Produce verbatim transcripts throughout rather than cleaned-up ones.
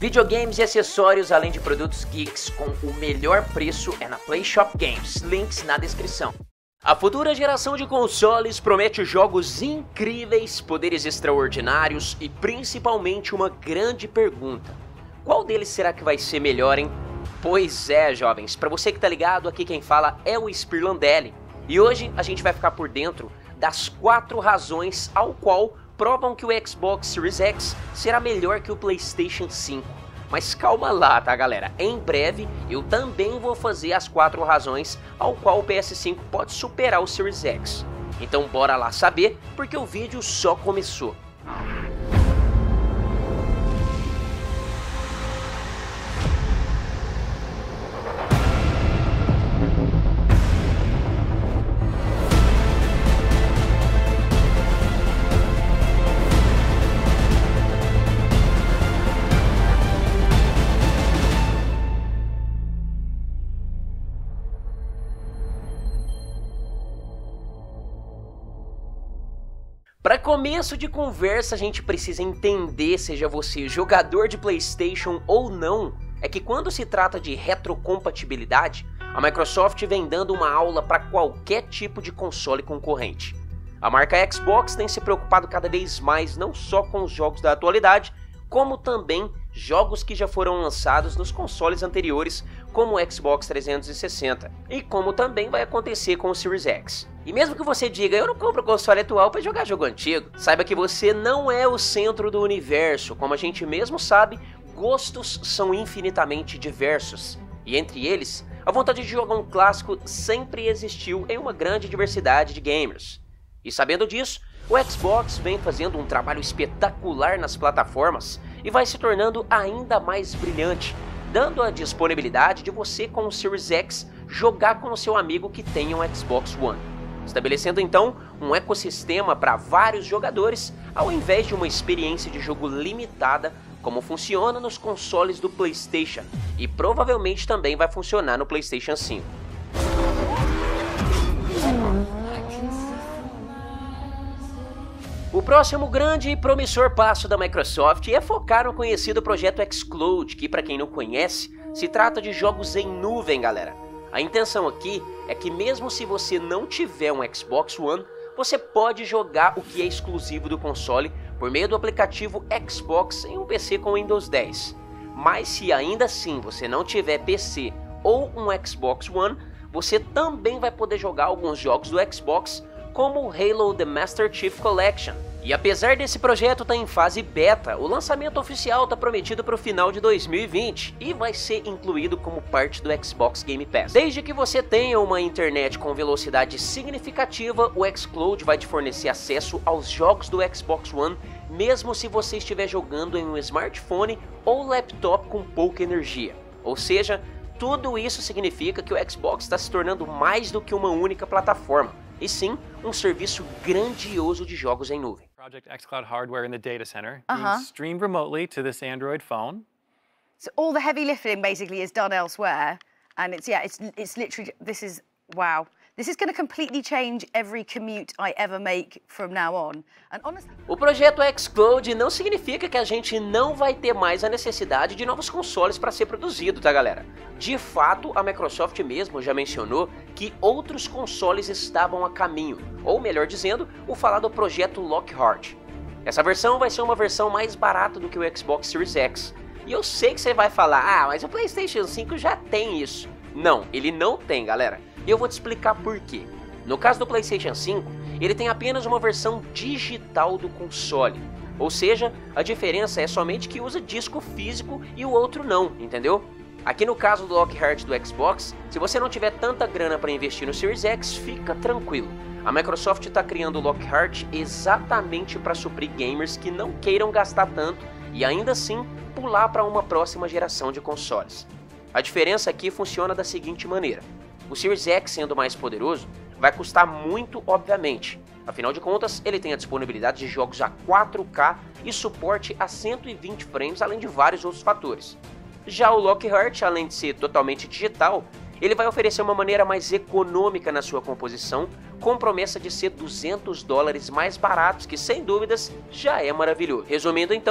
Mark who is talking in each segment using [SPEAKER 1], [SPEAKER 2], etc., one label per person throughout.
[SPEAKER 1] Videogames e acessórios, além de produtos geeks com o melhor preço é na PlayShop Games, links na descrição. A futura geração de consoles promete jogos incríveis, poderes extraordinários e principalmente uma grande pergunta: qual deles será que vai ser melhor, hein? Pois é, jovens, pra você que tá ligado, aqui quem fala é o Spirlandelli. E hoje a gente vai ficar por dentro das quatro razões ao qual provam que o Xbox Series X será melhor que o PlayStation cinco. Mas calma lá, tá, galera? Em breve eu também vou fazer as quatro razões ao qual o P S cinco pode superar o Series X. Então bora lá saber, porque o vídeo só começou. Para começo de conversa, a gente precisa entender, seja você jogador de PlayStation ou não, é que quando se trata de retrocompatibilidade, a Microsoft vem dando uma aula para qualquer tipo de console concorrente. A marca Xbox tem se preocupado cada vez mais não só com os jogos da atualidade, como também jogos que já foram lançados nos consoles anteriores, como o Xbox trezentos e sessenta, e como também vai acontecer com o Series X. E mesmo que você diga, eu não compro o console atual para jogar jogo antigo, saiba que você não é o centro do universo. Como a gente mesmo sabe, gostos são infinitamente diversos, e entre eles, a vontade de jogar um clássico sempre existiu em uma grande diversidade de gamers. E sabendo disso, o Xbox vem fazendo um trabalho espetacular nas plataformas e vai se tornando ainda mais brilhante, dando a disponibilidade de você com o Series X jogar com o seu amigo que tenha um Xbox One, estabelecendo então um ecossistema para vários jogadores, ao invés de uma experiência de jogo limitada, como funciona nos consoles do PlayStation, e provavelmente também vai funcionar no PlayStation cinco. O próximo grande e promissor passo da Microsoft é focar no conhecido projeto xCloud, que, para quem não conhece, se trata de jogos em nuvem, galera. A intenção aqui é que mesmo se você não tiver um Xbox One, você pode jogar o que é exclusivo do console por meio do aplicativo Xbox em um P C com Windows dez. Mas se ainda assim você não tiver P C ou um Xbox One, você também vai poder jogar alguns jogos do Xbox, como o Halo The Master Chief Collection. E apesar desse projeto estar em fase beta, o lançamento oficial está prometido para o final de dois mil e vinte e vai ser incluído como parte do Xbox Game Pass. Desde que você tenha uma internet com velocidade significativa, o xCloud vai te fornecer acesso aos jogos do Xbox One, mesmo se você estiver jogando em um smartphone ou laptop com pouca energia. Ou seja, tudo isso significa que o Xbox está se tornando mais do que uma única plataforma, e sim um serviço grandioso de jogos em nuvem.
[SPEAKER 2] Project xCloud hardware in the data center
[SPEAKER 3] Uh-huh.
[SPEAKER 2] being streamed remotely to this Android phone.
[SPEAKER 3] So all the heavy lifting basically is done elsewhere, and it's yeah, it's it's literally this is wow. This is going to completely change every commute I ever make from now on. And honestly,
[SPEAKER 1] o projeto xCloud não significa que a gente não vai ter mais a necessidade de novos consoles para ser produzido, tá, galera? De fato, a Microsoft mesmo já mencionou que outros consoles estavam a caminho, ou melhor dizendo, o falado projeto Lockhart. Essa versão vai ser uma versão mais barata do que o Xbox Series X. E eu sei que você vai falar, ah, mas o PlayStation cinco já tem isso. Não, ele não tem, galera. E eu vou te explicar por quê. No caso do PlayStation cinco, ele tem apenas uma versão digital do console. Ou seja, a diferença é somente que usa disco físico e o outro não, entendeu? Aqui no caso do Lockhart do Xbox, se você não tiver tanta grana para investir no Series X, fica tranquilo. A Microsoft está criando o Lockhart exatamente para suprir gamers que não queiram gastar tanto e ainda assim pular para uma próxima geração de consoles. A diferença aqui funciona da seguinte maneira: o Series X, sendo mais poderoso, vai custar muito, obviamente. Afinal de contas, ele tem a disponibilidade de jogos a quatro K e suporte a cento e vinte frames, além de vários outros fatores. Já o Lockhart, além de ser totalmente digital, ele vai oferecer uma maneira mais econômica na sua composição, com promessa de ser duzentos dólares mais baratos, que sem dúvidas já é maravilhoso. Resumindo então,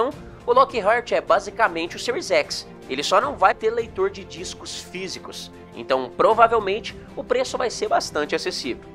[SPEAKER 1] O Lockhart é basicamente o Series X, ele só não vai ter leitor de discos físicos, então provavelmente o preço vai ser bastante acessível.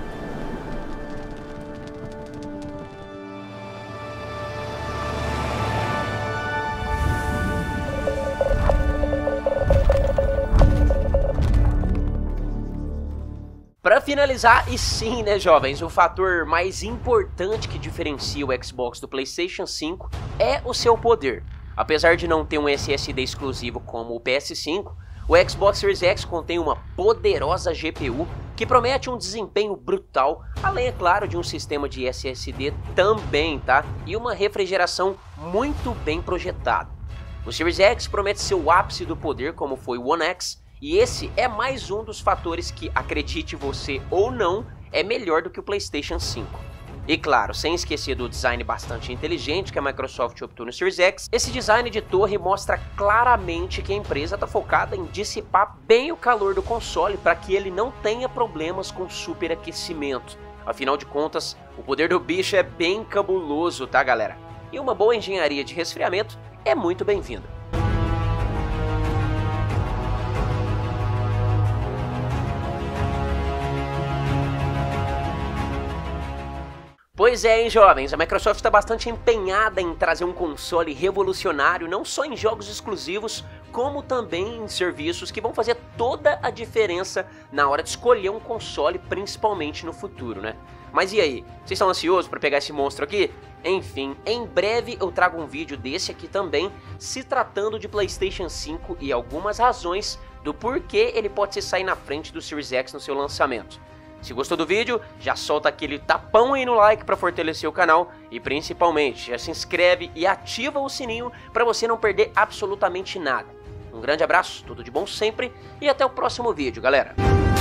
[SPEAKER 1] Para finalizar, e sim, né, jovens, o fator mais importante que diferencia o Xbox do PlayStation cinco é o seu poder. Apesar de não ter um S S D exclusivo como o P S cinco, o Xbox Series X contém uma poderosa G P U que promete um desempenho brutal, além, é claro, de um sistema de S S D também, tá? E uma refrigeração muito bem projetada. O Series X promete ser o ápice do poder, como foi o One X, e esse é mais um dos fatores que, acredite você ou não, é melhor do que o PlayStation cinco. E claro, sem esquecer do design bastante inteligente que a Microsoft optou no Series X, esse design de torre mostra claramente que a empresa está focada em dissipar bem o calor do console para que ele não tenha problemas com superaquecimento. Afinal de contas, o poder do bicho é bem cabuloso, tá galera? E uma boa engenharia de resfriamento é muito bem-vinda. Pois é, hein, jovens, a Microsoft está bastante empenhada em trazer um console revolucionário, não só em jogos exclusivos, como também em serviços que vão fazer toda a diferença na hora de escolher um console, principalmente no futuro, né? Mas e aí, vocês estão ansiosos para pegar esse monstro aqui? Enfim, em breve eu trago um vídeo desse aqui também, se tratando de PlayStation cinco e algumas razões do porquê ele pode se sair na frente do Series X no seu lançamento. Se gostou do vídeo, já solta aquele tapão aí no like para fortalecer o canal e principalmente já se inscreve e ativa o sininho para você não perder absolutamente nada. Um grande abraço, tudo de bom sempre e até o próximo vídeo, galera!